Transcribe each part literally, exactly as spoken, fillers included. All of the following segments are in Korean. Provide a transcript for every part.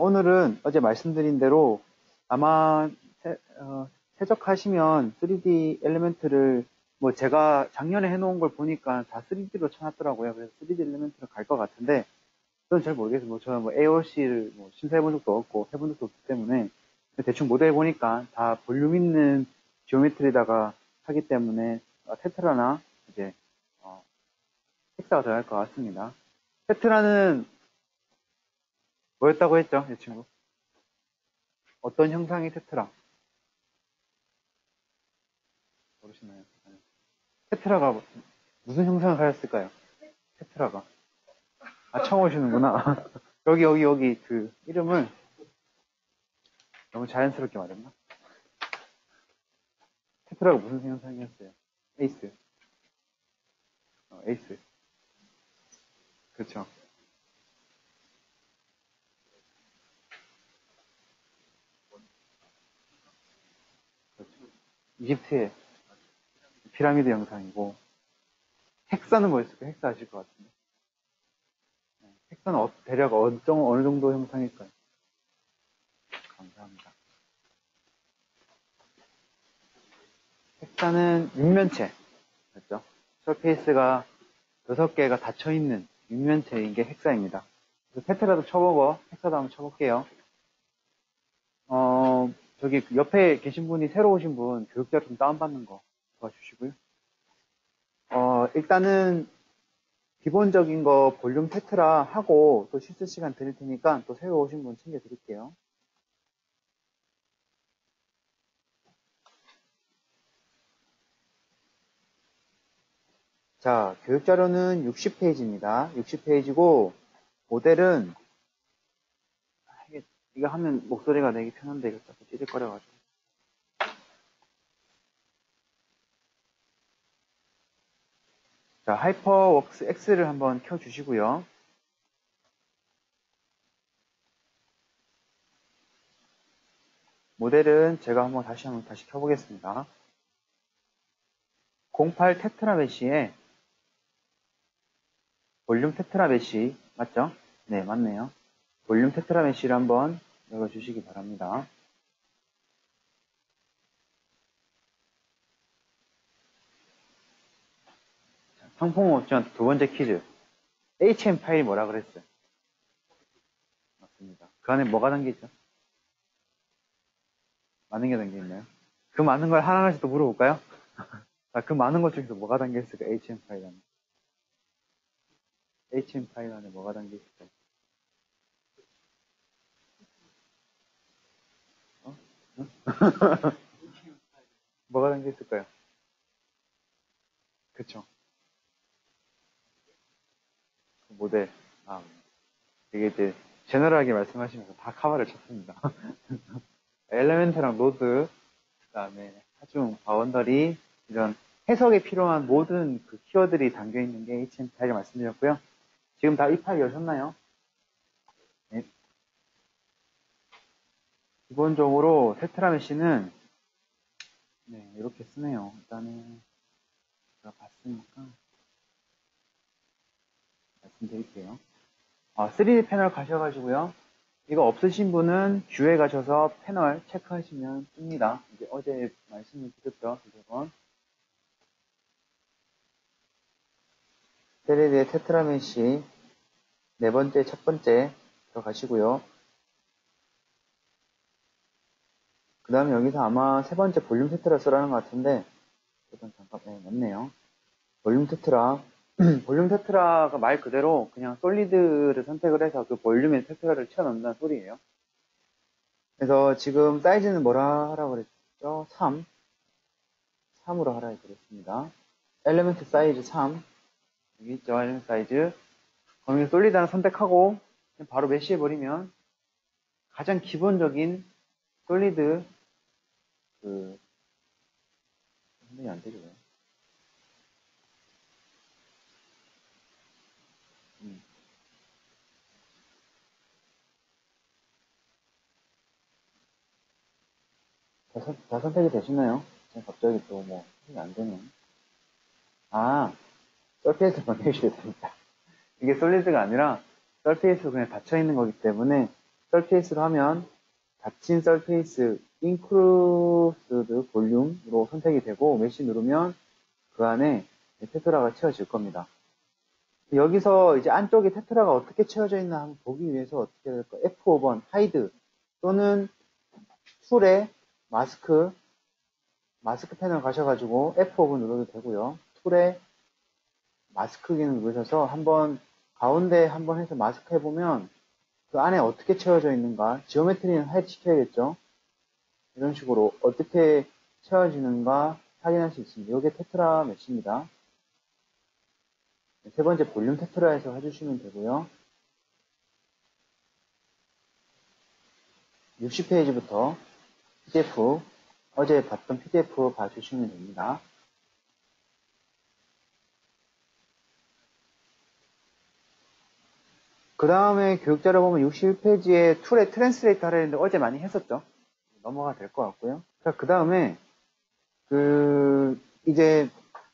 오늘은 어제 말씀드린 대로 아마 세, 어, 세적하시면 쓰리디 엘리멘트를 뭐 제가 작년에 해놓은 걸 보니까 다 쓰리디로 쳐놨더라고요. 그래서 쓰리디 엘리멘트를 갈 것 같은데 저는 잘 모르겠어요. 뭐 저는 뭐 에이오씨를 뭐 심사해본 적도 없고 해본 적도 없기 때문에 대충 모델 보니까 다 볼륨 있는 지오메트리다가 하기 때문에 어, 테트라나 이제 어, 헥사가 들어갈 것 같습니다. 테트라는 뭐였다고 했죠, 이 친구? 어떤 형상의 테트라? 모르시나요? 테트라가 무슨 형상을 가졌을까요? 테트라가. 아, 처음 오시는구나. 여기, 여기, 여기 그 이름을 너무 자연스럽게 말했나? 테트라가 무슨 형상이었어요? 에이스. 어, 에이스. 그렇죠. 그렇죠. 이집트의 피라미드 형상이고, 헥사는 뭐였을까요? 헥사 아실 것 같은데. 헥사는 어, 대략 어느, 정도, 어느 정도 형상일까요? 감사합니다. 헥사는 육면체. 맞죠? 서페이스가 여섯 개가 닫혀있는 육면체인 게 헥사입니다. 그래서 테트라도 쳐보고 헥사도 한번 쳐볼게요. 어, 저기 옆에 계신 분이 새로 오신 분 교육자 좀 다운받는 거 도와주시고요. 어, 일단은 기본적인 거 볼륨 테트라 하고 또 실습 시간 드릴 테니까 또 새로 오신 분 챙겨드릴게요. 자, 교육자료는 육십 페이지입니다. 육십 페이지고 모델은 이게, 이거 하면 목소리가 내기 편한데 이거 자꾸 찌릿거려가지고. 자, 하이퍼웍스 X를 한번 켜주시고요. 모델은 제가 한번 다시 한번 다시 켜보겠습니다. 공팔 테트라 메쉬에 볼륨 테트라 메쉬 맞죠? 네, 맞네요. 볼륨 테트라 메쉬를 한번 열어주시기 바랍니다. 상품 옵션 두 번째 퀴즈. 에이치엠 파일이 뭐라 그랬어요? 맞습니다. 그 안에 뭐가 담겨있죠? 많은 게 담겨있나요? 그 많은 걸 하나하나씩 또 물어볼까요? 아, 그 많은 것 중에서 뭐가 담겨있을까? 에이치엠 파일 안에. 에이치엠 파일 안에 뭐가 담겨있을까요? 어? 응? 뭐가 담겨있을까요? 그쵸. 그 모델. 아, 이게 이제, 제너럴하게 말씀하시면서 다 카바를 쳤습니다. 엘레멘트랑 노드, 그 다음에 하중, 바운더리, 이런 해석에 필요한 모든 그 키워드들이 담겨있는 게 에이치엠 파일을 말씀드렸고요. 지금 다 이 파일 여셨나요? 네. 기본적으로 테트라 메쉬는 네, 이렇게 쓰네요. 일단은 제가 봤으니까 말씀드릴게요. 아, 쓰리디 패널 가셔가지고요. 이거 없으신 분은 뷰에 가셔서 패널 체크하시면 뜹니다. 이제 어제 말씀을 드렸죠. 두 번. 쓰리디의 테트라 메쉬 네 번째, 첫 번째 들어가시고요. 그 다음에 여기서 아마 세 번째 볼륨 테트라 쓰라는 것 같은데 일단 잠깐, 네, 맞네요. 볼륨 테트라. 볼륨 테트라가 말 그대로 그냥 솔리드를 선택을 해서 그 볼륨에 테트라를 채워넣는다는 소리예요. 그래서 지금 사이즈는 뭐라 하라고 그랬죠? 삼. 삼으로 하라 그랬습니다. 엘리멘트 사이즈 삼. 여기 있죠? 엘리멘트 사이즈. 그럼 솔리드 하나 선택하고 바로 메쉬해버리면 가장 기본적인 솔리드 그 선택이 안 되죠. 음. 다, 선, 다 선택이 되시나요? 갑자기 또 뭐, 안 되네. 아, 서페이스만 해주셔야 됩니다. 이게 솔리드가 아니라 서페이스로 그냥 닫혀있는 거기 때문에 서페이스로 하면 닫힌 서페이스 included 볼륨으로 선택이 되고 메시 누르면 그 안에 테트라가 채워질 겁니다. 여기서 이제 안쪽에 테트라가 어떻게 채워져 있나 한번 보기 위해서 어떻게 될까? 에프 오 번 하이드 또는 툴에 마스크 마스크 패널 가셔가지고 에프 오 번 눌러도 되고요. 툴에 마스크 기능 누르셔서 한번 가운데 한번 해서 마스크 해보면 그 안에 어떻게 채워져 있는가, 지오메트리는 하이드 시켜야겠죠. 이런 식으로 어떻게 채워지는가 확인할 수 있습니다. 이게 테트라 메시입니다. 세 번째 볼륨 테트라에서 해주시면 되고요. 육십 페이지부터 피디에프, 어제 봤던 피디에프 봐주시면 됩니다. 그 다음에 교육자료 보면 육십일 페이지에 툴에 트랜스레이터 하려 했는데 어제 많이 했었죠. 넘어가 될 것 같고요. 그 다음에 그 이제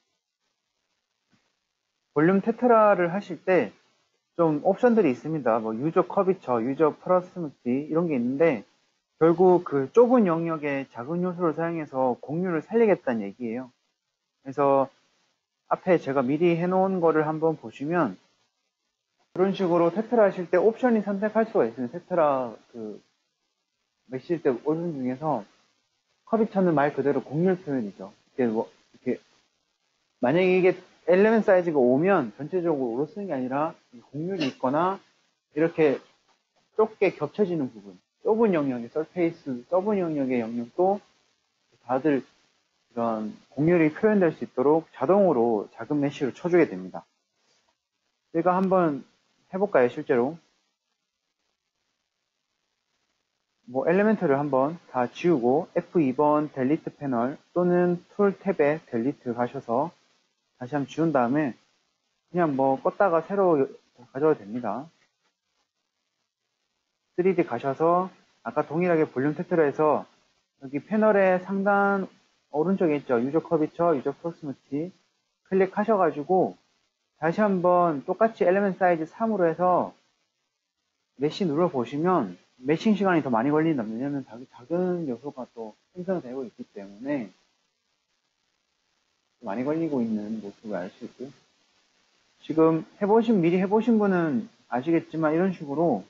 볼륨 테트라를 하실 때 좀 옵션들이 있습니다. 뭐 유저 커비처, 유저 프로스미티 이런 게 있는데 결국 그 좁은 영역의 작은 요소를 사용해서 공유를 살리겠다는 얘기예요. 그래서 앞에 제가 미리 해놓은 거를 한번 보시면 그런 식으로 테트라 하실 때 옵션이 선택할 수가 있어요. 테트라 그 메시일 때 옵션 중에서 커비처는 말 그대로 공률 표현이죠. 이렇게 뭐 이렇게 만약에 이게 엘리멘트 사이즈가 오면 전체적으로 오로 쓰는 게 아니라 공률이 있거나 이렇게 좁게 겹쳐지는 부분, 좁은 영역의 서페이스, 좁은 영역의 영역도 다들 이런 공률이 표현될 수 있도록 자동으로 작은 메쉬로 쳐주게 됩니다. 제가 한번 해볼까요, 실제로? 뭐 엘리멘트를 한번 다 지우고 에프 이 번 델리트 패널 또는 툴 탭에 델리트 가셔서 다시 한번 지운 다음에 그냥 뭐 껐다가 새로 가져도 됩니다. 쓰리 디 가셔서 아까 동일하게 볼륨 테트라에서 여기 패널의 상단 오른쪽에 있죠. 유저 커비처, 유저 프로스미티 클릭하셔가지고 다시 한번 똑같이 엘리멘트 사이즈 삼으로 해서 메시 눌러보시면 매칭 시간이 더 많이 걸린다. 왜냐면 작은 요소가 또 생성되고 있기 때문에 많이 걸리고 있는 모습을 알 수 있고요. 지금 해보신, 미리 해보신 분은 아시겠지만 이런 식으로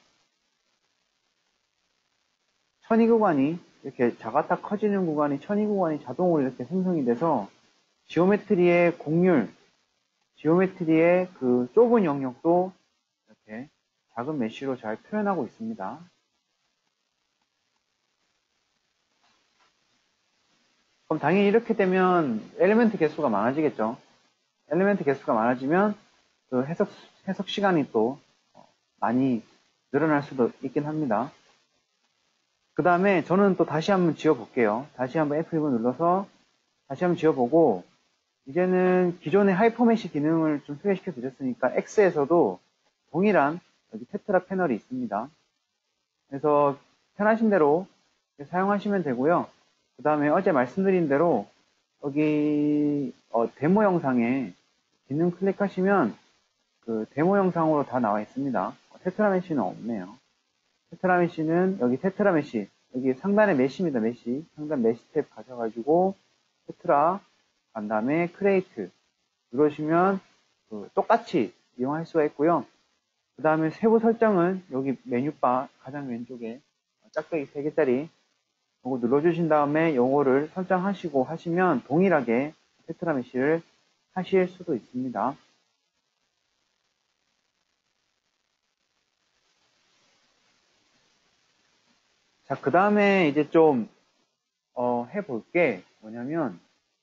천이 구간이 이렇게 작았다 커지는 구간이 천이 구간이 자동으로 이렇게 생성이 돼서 지오메트리의 곡률, 지오메트리의 그 좁은 영역도 이렇게 작은 메쉬로 잘 표현하고 있습니다. 그럼 당연히 이렇게 되면 엘리멘트 개수가 많아지겠죠. 엘리멘트 개수가 많아지면 그 해석, 해석 시간이 또 많이 늘어날 수도 있긴 합니다. 그 다음에 저는 또 다시 한번 지워볼게요. 다시 한번 에프 이 번 눌러서 다시 한번 지워보고 이제는 기존의 하이퍼메시 기능을 좀 소개시켜 드렸으니까 X에서도 동일한 여기 테트라 패널이 있습니다. 그래서 편하신 대로 사용하시면 되고요. 그 다음에 어제 말씀드린 대로 여기 어, 데모 영상에 기능 클릭하시면 그 데모 영상으로 다 나와 있습니다. 테트라 메시는 없네요. 테트라 메시는 여기 테트라 메시 여기 상단에 메시입니다. 메시 상단 메시 탭 가셔가지고 테트라 간 다음에 크레이트 누르시면 그 똑같이 이용할 수가 있고요. 그 다음에 세부 설정은 여기 메뉴바 가장 왼쪽에 짝대기 세 개짜리 요거 눌러주신 다음에 요거를 설정하시고 하시면 동일하게 테트라 메시를 하실 수도 있습니다. 자, 그 다음에 이제 좀 어, 해볼 게 뭐냐면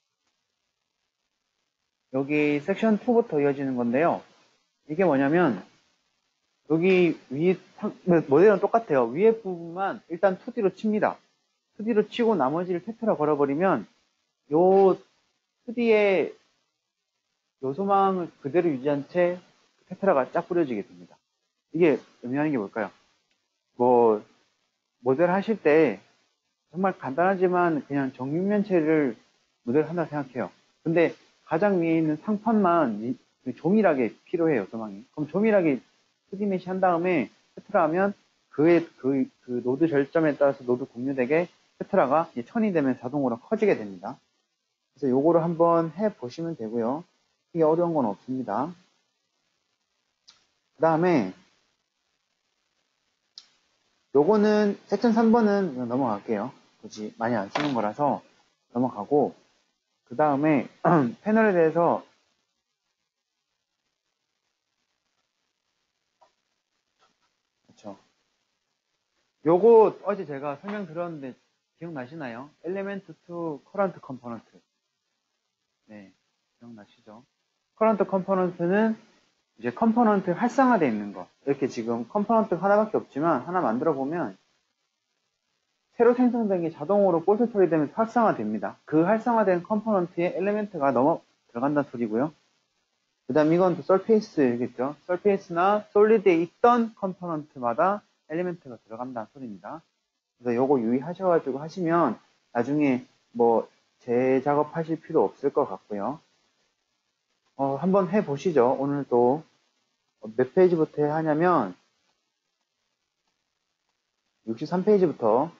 여기 섹션 이부터 이어지는 건데요. 이게 뭐냐면 여기 위 모델은 똑같아요. 위에 부분만 일단 투 디로 칩니다. 투 디로 치고 나머지를 테트라 걸어버리면 요 투 디의 요소망을 그대로 유지한 채 테트라가 쫙 뿌려지게 됩니다. 이게 의미하는 게 뭘까요? 뭐 모델 하실 때 정말 간단하지만 그냥 정육면체를 모델한다 생각해요. 근데 가장 위에 있는 상판만 조밀하게 필요해요, 요소망이. 그럼 조밀하게 투 디 메시 한 다음에 테트라 하면 그 그의, 그, 그 노드 절점에 따라서 노드 공유되게 테트라가 천이 되면 자동으로 커지게 됩니다. 그래서 요거를 한번 해 보시면 되고요. 이게 어려운 건 없습니다. 그 다음에 요거는 섹션 삼 번은 넘어갈게요. 굳이 많이 안 쓰는 거라서 넘어가고, 그 다음에 패널에 대해서 그렇죠. 요거 어제 제가 설명 들었는데 기억나시나요? Element to Current Component. 네, 기억나시죠? Current Component는 이제 컴포넌트 활성화되어 있는 거. 이렇게 지금 컴포넌트 하나밖에 없지만 하나 만들어 보면 새로 생성된 게 자동으로 볼트 처리되면서 활성화됩니다. 그 활성화된 컴포넌트에 엘리멘트가 넘어 들어간다는 소리고요. 그 다음 이건 또 서페이스겠죠. 서페이스나 솔리드에 있던 컴포넌트마다 엘리멘트가 들어간다는 소리입니다. 그래서 요거 유의하셔가지고 하시면 나중에 뭐 재작업하실 필요 없을 것 같고요. 어, 한번 해보시죠. 오늘도 몇 페이지부터 해야 하냐면 육십삼 페이지부터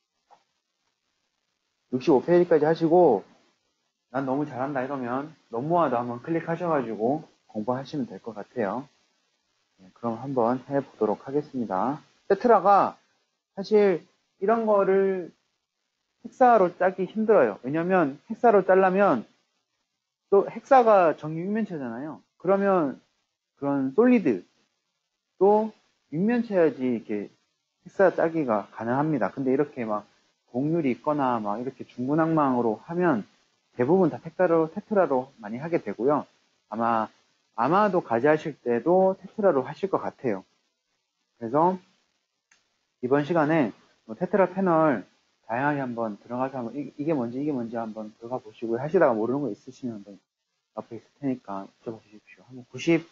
육십오 페이지까지 하시고, 난 너무 잘한다 이러면 너무하다 한번 클릭하셔가지고 공부하시면 될 것 같아요. 네, 그럼 한번 해보도록 하겠습니다. 테트라가 사실 이런 거를 헥사로 짜기 힘들어요. 왜냐면 헥사로 짜려면 또 헥사가 정유 육면체잖아요. 그러면 그런 솔리드 또 육면체야지 이렇게 헥사 짜기가 가능합니다. 근데 이렇게 막 곡률이 있거나 막 이렇게 중구난방으로 하면 대부분 다 테트라로, 테트라로 많이 하게 되고요. 아마, 아마도 과제하실 때도 테트라로 하실 것 같아요. 그래서 이번 시간에 뭐 테트라 패널 다양하게 한번 들어가서 한번 이, 이게 뭔지 이게 뭔지 한번 들어가 보시고, 하시다가 모르는 거 있으시면 한번 앞에 있을 테니까 여쭤봐 주십시오. 한번 구십,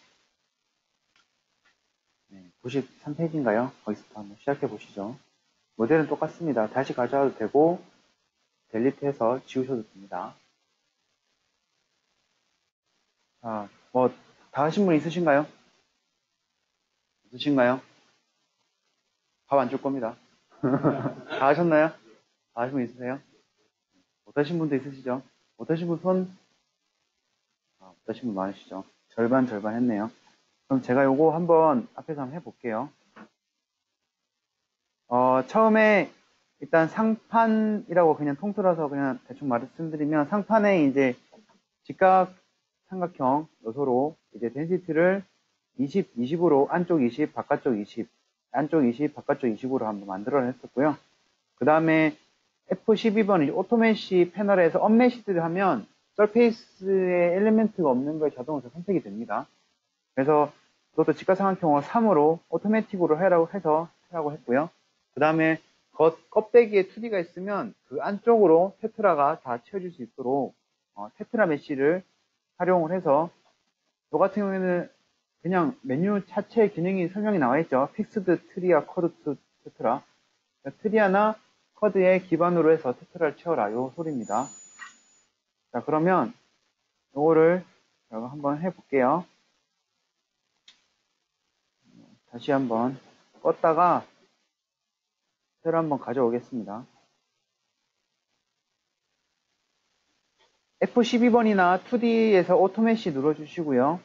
네, 구십삼 페이지인가요? 거기서부터 한번 시작해 보시죠. 모델은 똑같습니다. 다시 가져와도 되고 델리트해서 지우셔도 됩니다. 아, 뭐 다 하신 분 있으신가요? 있으신가요? 밥 안 줄 겁니다. 다 하셨나요? 다 하신 분 있으세요? 못하신 분도 있으시죠? 못하신 분 손? 아, 못하신 분 많으시죠? 절반 절반 했네요. 그럼 제가 요거 한번 앞에서 한번 해볼게요. 어, 처음에 일단 상판이라고 그냥 통틀어서 그냥 대충 말씀드리면, 상판에 이제 직각 삼각형 요소로 이제 덴시티를 이십, 이십으로 안쪽 이십, 바깥쪽 이십, 안쪽 이십, 바깥쪽 이십으로 한번 만들어냈었고요. 그 다음에 에프 십이 번 오토메시 패널에서 언메시드를 하면 서페이스에 엘리멘트가 없는 걸 자동으로 선택이 됩니다. 그래서 그것도 직각삼각형을 삼으로 오토매틱으로 해라고 해서 하라고 했고요. 그 다음에 겉 껍데기에 투 디가 있으면 그 안쪽으로 테트라가 다 채워질 수 있도록 어, 테트라 메쉬를 활용을 해서, 저 같은 경우에는 그냥 메뉴 자체 기능이 설명이 나와 있죠. 픽스드 트리아 커드 투 테트라. 트리아나 커드에 기반으로 해서 테트라를 채워라, 요 소리입니다. 자, 그러면 요거를 제가 한번 해볼게요. 다시 한번 껐다가 새로 한번 가져오겠습니다. 에프 십이 번이나 투 디에서 오토매시 눌러주시고요.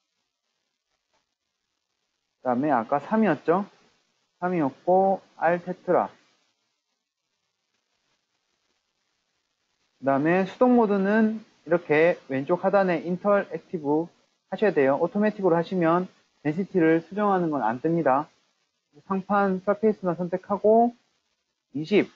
그 다음에 아까 삼이었죠? 삼이었고 R 테트라. 그 다음에 수동 모드는 이렇게 왼쪽 하단에 인터랙티브 하셔야 돼요. 오토매틱으로 하시면 덴시티를 수정하는 건 안 뜹니다. 상판 서페이스만 선택하고 이십,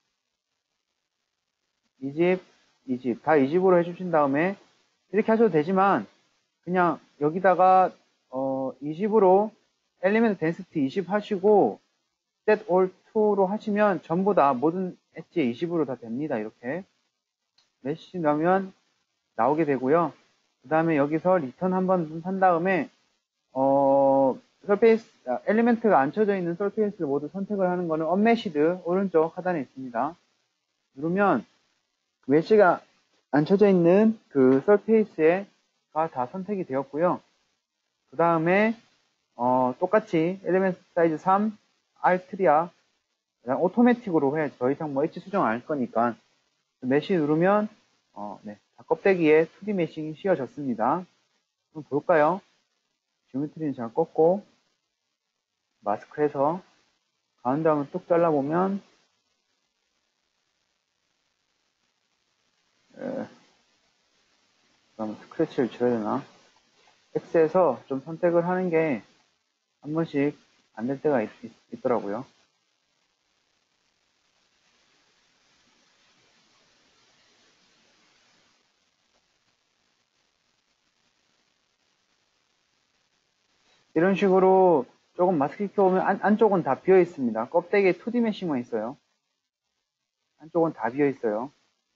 이십, 이십 다 이십으로 해주신 다음에 이렇게 하셔도 되지만, 그냥 여기다가 어 이십으로 엘리멘트 덴시티 이십 하시고 set all to로 하시면 전부 다 모든 엣지에 이십으로 다 됩니다. 이렇게 메시 넣으면 나오게 되고요. 그 다음에 여기서 리턴 한번 한 다음에 어 서페이스 아, 엘리멘트가 안 쳐져 있는 서페이스를 모두 선택을 하는 거는 언메시드 오른쪽 하단에 있습니다. 누르면 그 메시가 안 쳐져 있는 그 서페이스가 다 선택이 되었고요. 그 다음에 어, 똑같이 엘리멘트 사이즈 삼, Alt야. 그냥 오토매틱으로 해. 더 이상 뭐 엣지 수정 안 할 거니까. 메시 누르면, 어, 네. 껍데기에 투디 메싱이 씌워졌습니다. 한번 볼까요? 지오메트리는 잘 꺾고, 마스크 해서, 가운데 한번 뚝 잘라보면, 에, 그럼 스크래치를 지어야 되나? X에서 좀 선택을 하는 게 한 번씩 안 될 때가 있, 있, 있더라고요. 이런 식으로 조금 마스크 켜보면 안, 안쪽은 다 비어 있습니다. 껍데기에 투디 메싱만 있어요. 안쪽은 다 비어 있어요.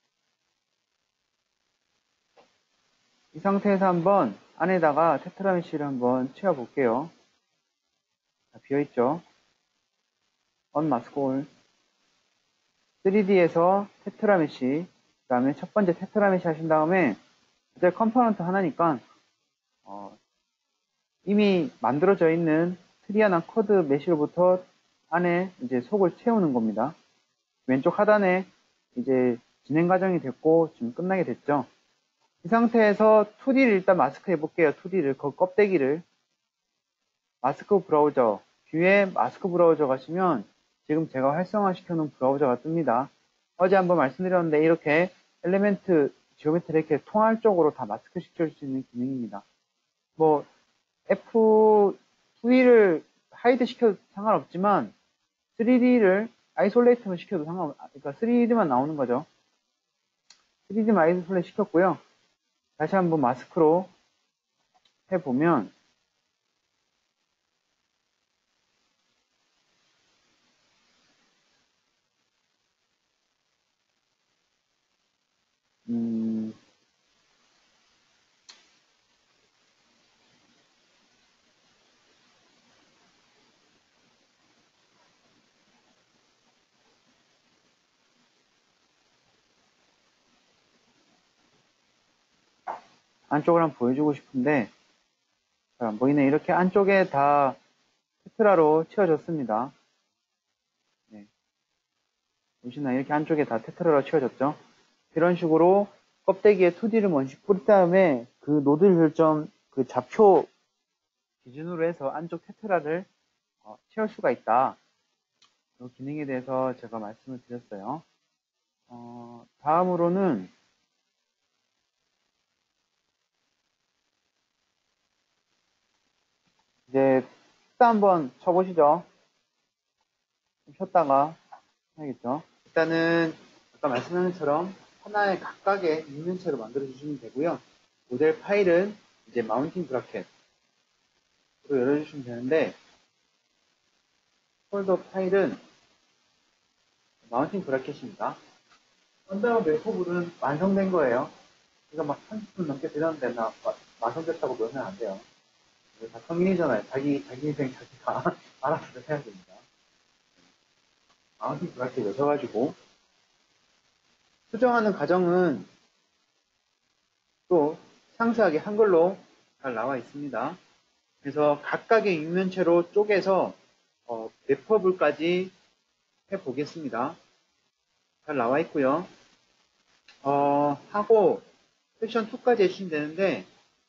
이 상태에서 한번 안에다가 테트라 메쉬를 한번 채워 볼게요. 비어 있죠. 언마스크 올. 쓰리디에서 테트라 메쉬, 그 다음에 첫 번째 테트라 메쉬 하신 다음에 이제 컴포넌트 하나니까 어, 이미 만들어져 있는 트리아나 커드 메쉬로부터 안에 이제 속을 채우는 겁니다. 왼쪽 하단에 이제 진행 과정이 됐고 지금 끝나게 됐죠. 이 상태에서 투디를 일단 마스크 해볼게요. 투디를 그 껍데기를 마스크 브라우저 뷰에 마스크 브라우저 가시면 지금 제가 활성화시켜 놓은 브라우저가 뜹니다. 어제 한번 말씀드렸는데 이렇게 엘리멘트 지오메트리 이렇게 통할적으로 다 마스크 시켜줄 수 있는 기능입니다. 뭐 에프 이를 하이드 시켜도 상관없지만 쓰리디를 아이솔레이트만 시켜도 상관없, 그러니까 쓰리디만 나오는 거죠. 쓰리디만 아이솔레이트 시켰고요. 다시 한번 마스크로 해보면 음, 안쪽을 한번 보여주고 싶은데 잘 안 보이네. 이렇게 안쪽에 다 테트라로 채워졌습니다. 네. 보시나요? 이렇게 안쪽에 다 테트라로 채워졌죠? 이런 식으로 껍데기에 투디를 먼저 뿌린 다음에 그 노즐 결점 그 좌표 기준으로 해서 안쪽 테트라를 어, 채울 수가 있다. 이 기능에 대해서 제가 말씀을 드렸어요. 어, 다음으로는 이제 숫자 한번 쳐보시죠. 좀 쉬었다가 해야겠죠. 일단은 아까 말씀하신 것처럼 하나의 각각의 육면체로 만들어 주시면 되고요. 모델 파일은 이제 마운팅 브라켓으로 열어주시면 되는데 폴더 파일은 마운팅 브라켓입니다. 언더바 메포블은 완성된 거예요. 이거 막 삼십 분 넘게 되는데 나 완성됐다고 넣으면 안 돼요. 다 성인이잖아요. 자기, 자기 인생 자기가 알아서 해야 됩니다. 마운팅 브라켓 여셔가지고 수정하는 과정은 또 상세하게 한글로 잘 나와 있습니다. 그래서 각각의 육면체로 쪼개서 어, 메퍼블까지 해보겠습니다. 잘 나와 있고요. 어, 하고 섹션 이까지 해주시면 되는데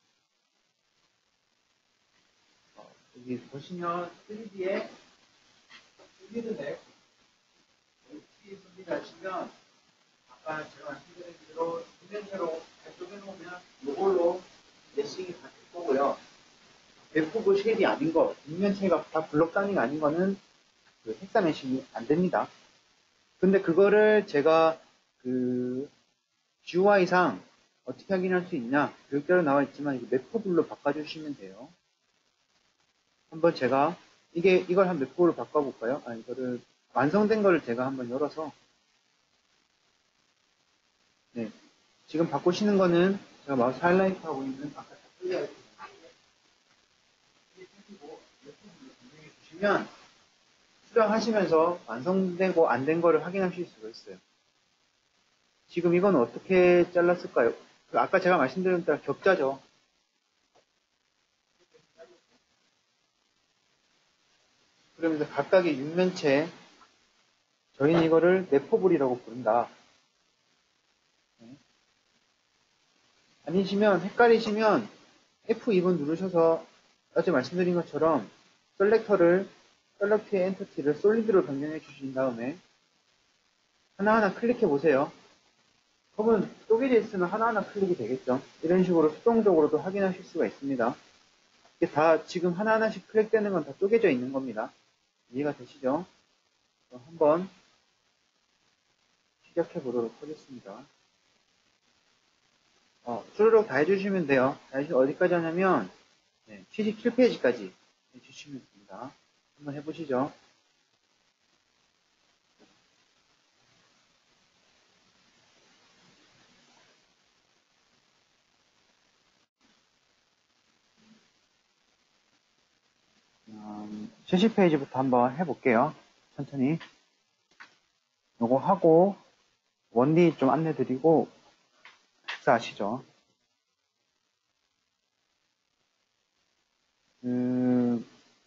어, 여기 보시면 쓰리디에 필드맵 엣지 준비하시면 아까 제가 말씀드린 대로 육면체로 잘 쪼개놓으면 이걸로 메싱이 다 될 거고요. 메프브 쉐입이 아닌 거, 육면체가 다 블록 단위가 아닌 거는 그 헥사 메싱이 안 됩니다. 근데 그거를 제가 그 지유아이상 어떻게 확인할 수 있냐 교육대로 나와 있지만 이거 메포블로 바꿔주시면 돼요. 한번 제가 이게 이걸 한 메포블로 바꿔볼까요? 아 이거를 완성된 거를 제가 한번 열어서 네 지금 바꾸시는 거는 제가 마우스 하이라이트 하고 있는 아까 다 틀려 있는 메포블로 변경해 주시면 수정하시면서 완성되고 안 된 거를 확인하실 수가 있어요. 지금 이건 어떻게 잘랐을까요? 그 아까 제가 말씀드린 대로 격자죠. 그러면서 각각의 육면체, 저희는 이거를 내포불이라고 부른다. 네. 아니시면, 헷갈리시면 에프 이 번 누르셔서 어제 말씀드린 것처럼 셀렉터를, 셀렉트의 엔터티를 솔리드로 변경해 주신 다음에 하나하나 클릭해 보세요. 그러면 쪼개져 있으면 하나하나 클릭이 되겠죠. 이런 식으로 수동적으로도 확인하실 수가 있습니다. 이게 다 지금 하나하나씩 클릭되는 건 다 쪼개져 있는 겁니다. 이해가 되시죠? 그럼 한번 시작해 보도록 하겠습니다. 어, 수르륵 다 해주시면 돼요. 다 해주시면 어디까지 하냐면 네, 칠십칠 페이지까지 해주시면 됩니다. 한번 해보시죠. 음, 칠십 페이지부터 한번 해볼게요. 천천히. 요거 하고 원리 좀 안내드리고 식사하시죠. 음,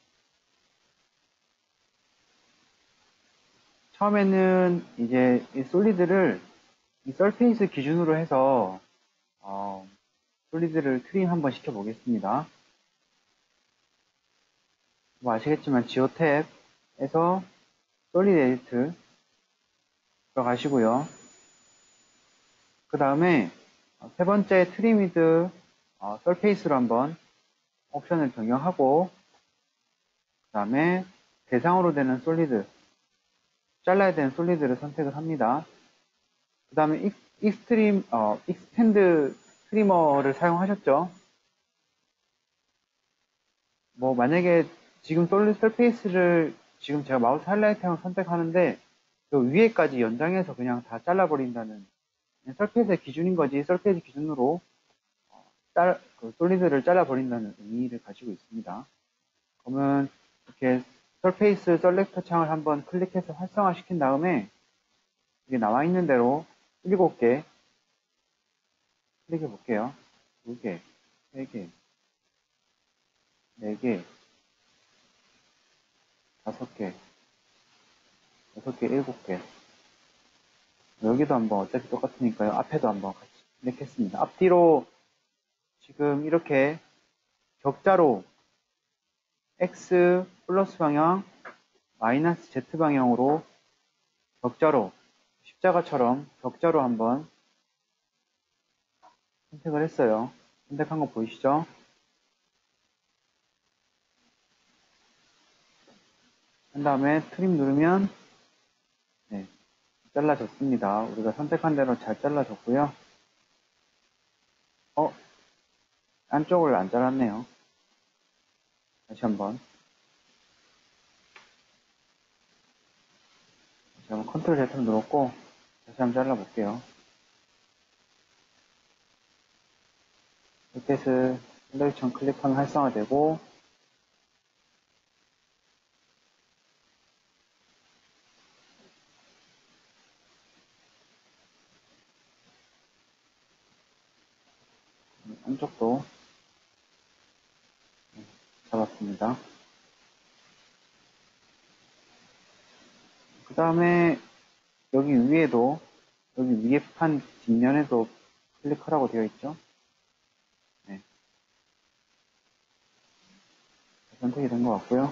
처음에는 이제 이 솔리드를 이 서페이스 기준으로 해서 어, 솔리드를 트림 한번 시켜보겠습니다. 뭐 아시겠지만 지오 탭에서 솔리드 에디트 들어가시고요. 그 다음에 세 번째 트림 위드 어, 서페이스로 한번 옵션을 변경하고 그 다음에 대상으로 되는 솔리드, 잘라야 되는 솔리드를 선택을 합니다. 그 다음에 익스트림, 어, 익스텐드 트리머를 사용하셨죠? 뭐 만약에 지금 솔리드 서페이스를 지금 제가 마우스 하이라이트를 선택하는데 그 위에까지 연장해서 그냥 다 잘라버린다는 서페이스의 기준인 거지 서페이스 기준으로 짤, 그 솔리드를 잘라버린다는 의미를 가지고 있습니다. 그러면 이렇게 서페이스 셀렉터 창을 한번 클릭해서 활성화시킨 다음에 여기 나와 있는 대로 일곱 개 클릭해 볼게요. 두 개, 세 개, 네 개, 다섯 개, 여섯 개, 일곱 개. 여기도 한번 어차피 똑같으니까요. 앞에도 한번 같이 클릭했습니다. 앞뒤로 지금 이렇게 격자로 X 플러스 방향, 마이너스 Z 방향으로 격자로 십자가처럼 격자로 한번 선택을 했어요. 선택한 거 보이시죠? 한 다음에 트림 누르면 네, 잘라졌습니다. 우리가 선택한 대로 잘 잘라졌고요. 어? 안쪽을 안 잘랐네요. 다시 한번 다시 한번 컨트롤 Z 눌렀고 다시 한번 잘라볼게요. 이렇게 해서 셀렉션 클릭하면 활성화되고 안쪽도 잡았습니다. 그 다음에 여기 위에도 여기 위에 판 뒷면에도 클릭하라고 되어 있죠. 네. 선택이 된 것 같고요.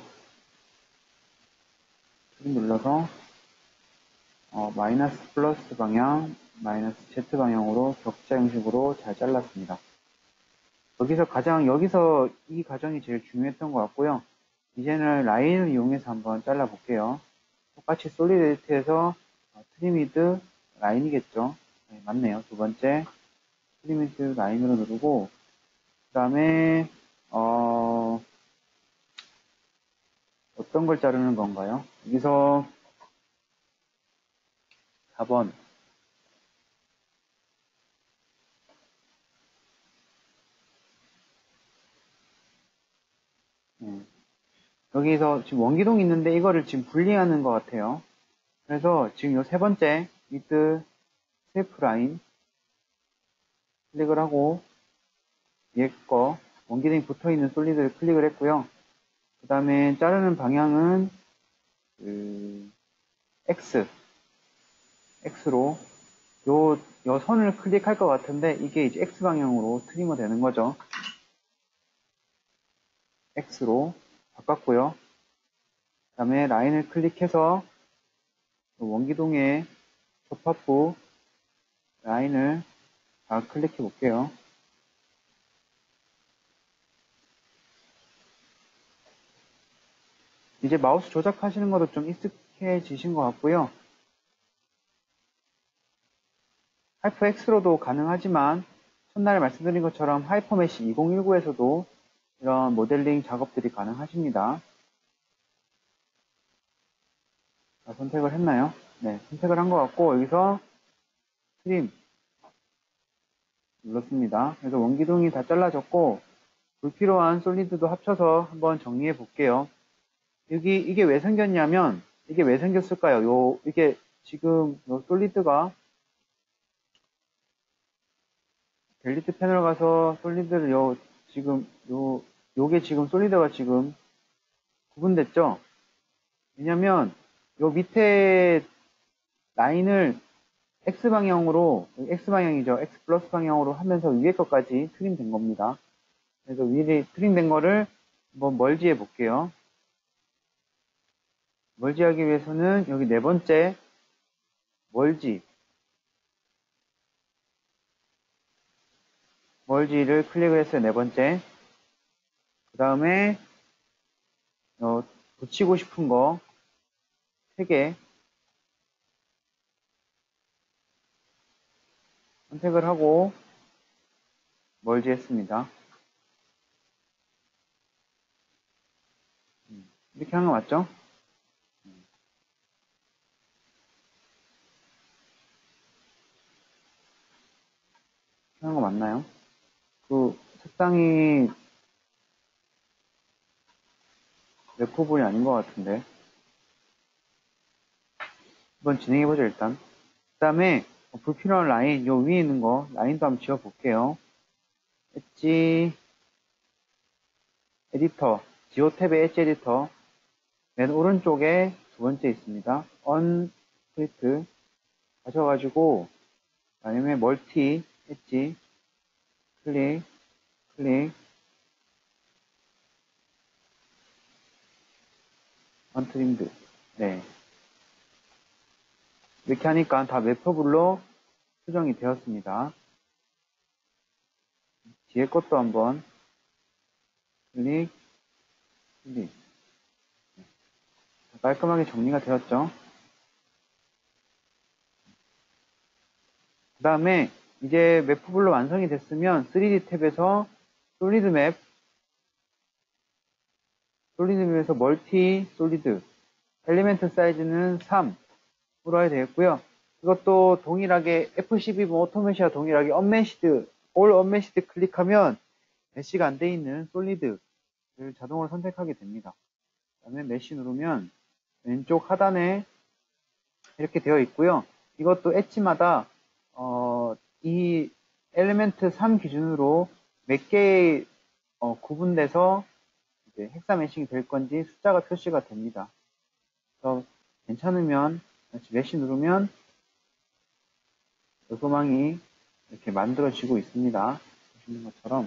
클릭 눌러서 어, 마이너스 플러스 방향, 마이너스 Z 방향으로 격자 형식으로 잘 잘랐습니다. 여기서 가장 여기서 이 과정이 제일 중요했던 것 같고요. 이제는 라인을 이용해서 한번 잘라 볼게요. 똑같이 솔리드 에디트에서 트리미드 라인이겠죠. 네, 맞네요. 두 번째 트리미드 라인으로 누르고 그 다음에 어, 어떤 걸 자르는 건가요? 여기서 사 번 네. 여기서 지금 원기둥이 있는데 이거를 지금 분리하는 것 같아요. 그래서 지금 요 세 번째 위드 스웨프 라인 클릭을 하고 얘 거 원기둥이 붙어있는 솔리드를 클릭을 했고요. 그 다음에 자르는 방향은 그 X, X로 요, 요 선을 클릭할 것 같은데 이게 이제 X 방향으로 트리머 되는 거죠. X로 바꿨고요. 그 다음에 라인을 클릭해서 원기둥의 접합부 라인을 다 클릭해 볼게요. 이제 마우스 조작하시는 것도 좀 익숙해지신 것 같고요. 하이퍼X로도 가능하지만 첫날에 말씀드린 것처럼 하이퍼메시 이천십구에서도 이런 모델링 작업들이 가능하십니다. 자, 선택을 했나요? 네, 선택을 한 것 같고 여기서 트림 눌렀습니다. 그래서 원기둥이 다 잘라졌고 불필요한 솔리드도 합쳐서 한번 정리해 볼게요. 여기 이게 왜 생겼냐면 이게 왜 생겼을까요? 요 이게 지금 요 솔리드가 델리트 패널 가서 솔리드를 요 지금 요 요게 지금 솔리드가 지금 구분됐죠? 왜냐면 요 밑에 라인을 X 방향으로 X 방향이죠. X 플러스 방향으로 하면서 위에 것까지 트림 된 겁니다. 그래서 위에 트림 된 거를 한번 멀지해 볼게요. 멀지하기 위해서는 여기 네 번째 멀지 멀지를 클릭을 했어요. 네 번째. 그 다음에 어, 붙이고 싶은 거 세 개 선택을 하고 멀지 했습니다. 이렇게 하는 거 맞죠? 이렇게 하는 거 맞나요? 그 색상이 레코볼이 아닌 것 같은데 한번 진행해보죠 일단. 그 다음에 불필요한 라인 요 위에 있는 거 라인도 한번 지워볼게요. 엣지 에디터 지오 탭의 엣지 에디터 맨 오른쪽에 두 번째 있습니다. 언스플리트 하셔가지고 아니면 멀티 엣지 클릭 클릭 언트림드 네 이렇게 하니까 다 매퍼블로 수정이 되었습니다. 뒤에 것도 한번 클릭 클릭 깔끔하게 정리가 되었죠. 그 다음에 이제 매퍼블로 완성이 됐으면 쓰리디 탭에서 솔리드 맵 솔리드 맵에서 멀티 솔리드 엘리멘트 사이즈는 삼으로 해야 되겠고요. 이것도 동일하게 에프 십이 오토메시와 동일하게 언메시드 올 언메시드 클릭하면 메시가 안 돼 있는 솔리드를 자동으로 선택하게 됩니다. 그 다음에 메시 누르면 왼쪽 하단에 이렇게 되어 있고요. 이것도 엣지마다 어, 이 엘리멘트 삼 기준으로 몇 개의 어, 구분돼서 이제 헥사 매싱이 될 건지 숫자가 표시가 됩니다. 그래서 괜찮으면 메시 누르면 요소망이 이렇게 만들어지고 있습니다. 보시는 것처럼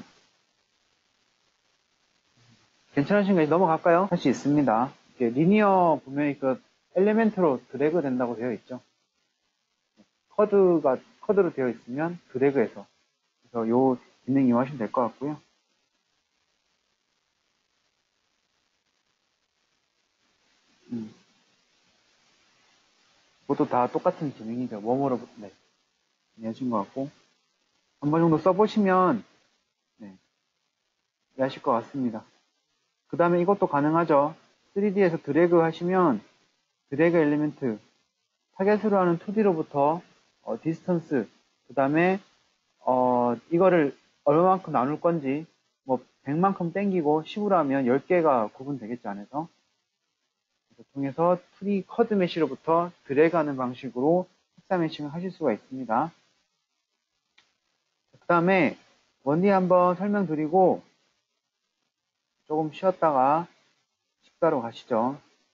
괜찮으신가요? 넘어갈까요? 할 수 있습니다. 이렇게 리니어 보면 그 엘리멘트로 드래그 된다고 되어 있죠. 커드가 커드로 되어 있으면 드래그해서 그래서 요 기능 이용하시면 될 것 같고요. 음, 그것도 다 똑같은 기능이죠. 웜으로 네, 이해하신 것 같고 한 번 정도 써보시면 네, 이해하실 것 같습니다. 그 다음에 이것도 가능하죠. 쓰리디에서 드래그 하시면 드래그 엘리멘트 타겟으로 하는 투디로부터 어, 디스턴스 그 다음에 어, 이거를 얼마만큼 나눌 건지 뭐 백만큼 땡기고 십으로 하면 열 개가 구분되겠지 안에서 그래서 통해서 프리 커드 메시로부터 드래그하는 방식으로 헥사 매싱을 하실 수가 있습니다. 그 다음에 원리 한번 설명드리고 조금 쉬었다가 식사로 가시죠.